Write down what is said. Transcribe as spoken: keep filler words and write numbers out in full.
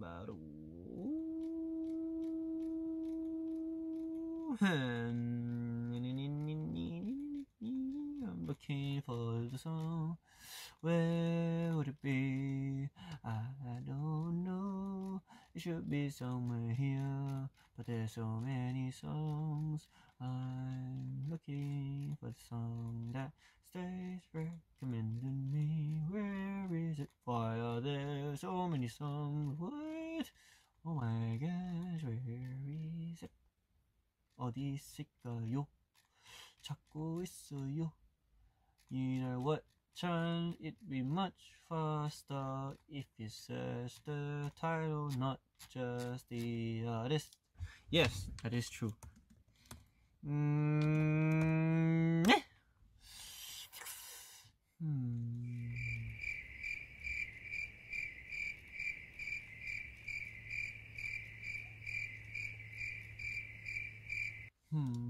I'm looking for the song. Where would it be? I don't know. It should be somewhere here, but there's so many songs. I'm looking for the song that stays recommending me. Where is it? Why are there so many songs? What? Oh my gosh, where is it? 어디 있을까요? 찾고 있어요. You know what? Turn it be much faster if you search the title, not just the artist. Yes, that is true. Mm, eh. hmm. Hmm.